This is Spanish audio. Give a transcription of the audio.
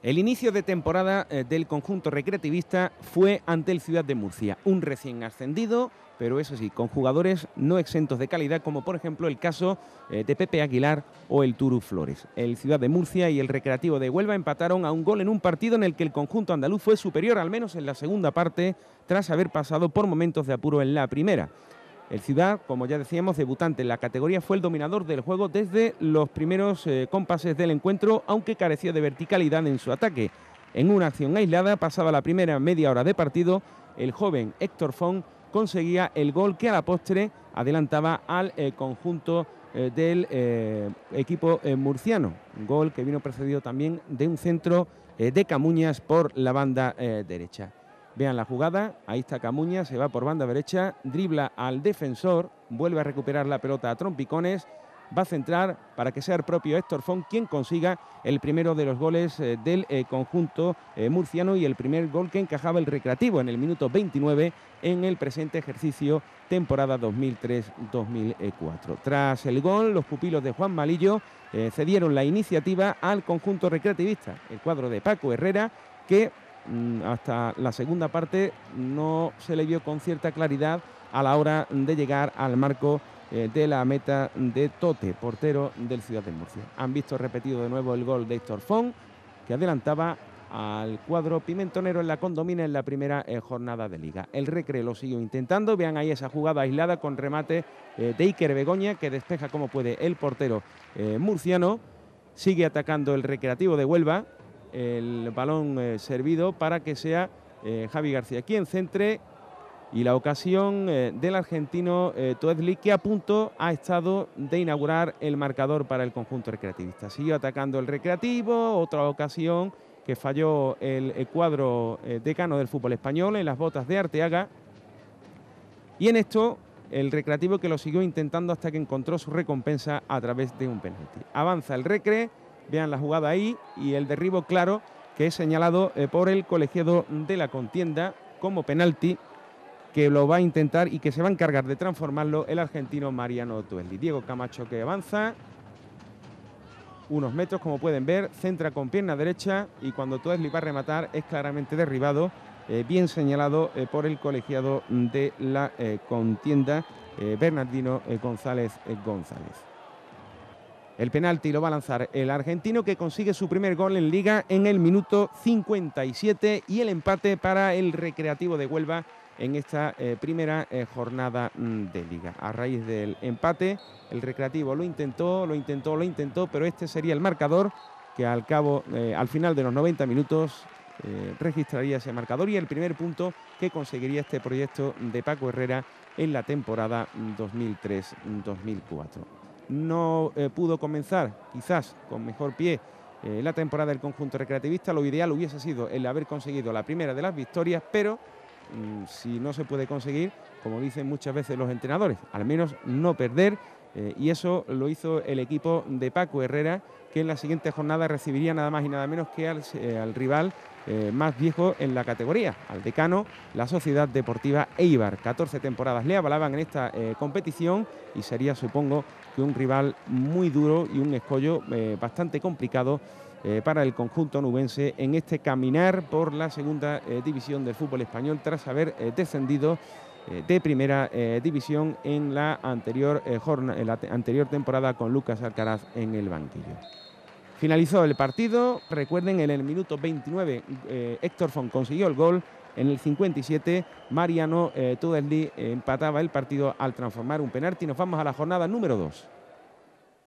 El inicio de temporada del conjunto recreativista fue ante el Ciudad de Murcia, un recién ascendido, pero eso sí, con jugadores no exentos de calidad, como por ejemplo el caso de Pepe Aguilar o el Turu Flores. El Ciudad de Murcia y el Recreativo de Huelva empataron a un gol en un partido en el que el conjunto andaluz fue superior, al menos en la segunda parte, tras haber pasado por momentos de apuro en la primera. El Ciudad, como ya decíamos, debutante en la categoría, fue el dominador del juego desde los primeros compases del encuentro, aunque careció de verticalidad en su ataque. En una acción aislada, pasada la primera media hora de partido, el joven Héctor Font conseguía el gol que a la postre adelantaba al conjunto del equipo murciano. Un gol que vino precedido también de un centro de Camuñas por la banda derecha. Vean la jugada, ahí está Camuñas, se va por banda derecha, dribla al defensor, vuelve a recuperar la pelota a trompicones, va a centrar para que sea el propio Héctor Font quien consiga el primero de los goles del conjunto murciano y el primer gol que encajaba el Recreativo en el minuto 29 en el presente ejercicio temporada 2003-2004. Tras el gol, los pupilos de Juan Malillo cedieron la iniciativa al conjunto recreativista, el cuadro de Paco Herrera, que hasta la segunda parte no se le vio con cierta claridad a la hora de llegar al marco de la meta de Tote, portero del Ciudad de Murcia. Han visto repetido de nuevo el gol de Héctor Font, que adelantaba al cuadro pimentonero en la Condomina en la primera jornada de Liga. El Recre lo siguió intentando, vean ahí esa jugada aislada con remate de Iker Begoña, que despeja como puede el portero murciano. Sigue atacando el Recreativo de Huelva, el balón servido para que sea Javi García quien centre, y la ocasión del argentino Toezli, que a punto ha estado de inaugurar el marcador para el conjunto recreativista. Siguió atacando el Recreativo, otra ocasión que falló el cuadro decano del fútbol español en las botas de Arteaga, y en esto el Recreativo que lo siguió intentando hasta que encontró su recompensa a través de un penalti. Avanza el Recre. Vean la jugada ahí y el derribo claro que es señalado por el colegiado de la contienda como penalti, que lo va a intentar y que se va a encargar de transformarlo el argentino Mariano Toezli. Diego Camacho que avanza unos metros, como pueden ver, centra con pierna derecha y cuando Toezli va a rematar es claramente derribado, bien señalado por el colegiado de la contienda, Bernardino González González. El penalti lo va a lanzar el argentino, que consigue su primer gol en Liga en el minuto 57, y el empate para el Recreativo de Huelva en esta primera jornada de Liga. A raíz del empate, el Recreativo lo intentó, pero este sería el marcador que al final de los 90 minutos registraría ese marcador y el primer punto que conseguiría este proyecto de Paco Herrera en la temporada 2003-2004. No pudo comenzar quizás con mejor pie la temporada del conjunto recreativista. Lo ideal hubiese sido el haber conseguido la primera de las victorias, pero si no se puede conseguir, como dicen muchas veces los entrenadores, al menos no perder, y eso lo hizo el equipo de Paco Herrera, que en la siguiente jornada recibiría nada más y nada menos que al rival más viejo en la categoría, al decano, la Sociedad Deportiva Eibar. 14 temporadas le avalaban en esta competición y sería, supongo, que un rival muy duro y un escollo bastante complicado para el conjunto nubense en este caminar por la segunda división del fútbol español, tras haber descendido de primera división en la anterior temporada con Lucas Alcaraz en el banquillo. Finalizó el partido, recuerden, en el minuto 29 Héctor Font consiguió el gol, en el 57 Mariano Toezli empataba el partido al transformar un penalti. Nos vamos a la jornada número 2.